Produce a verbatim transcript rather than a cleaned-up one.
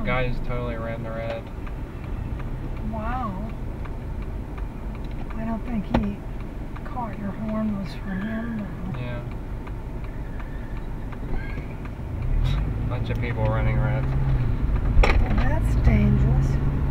that guy just totally ran the red. Wow. I don't think he caught your horn was for him, though. Yeah. Bunch of people running reds. Well, that's dangerous.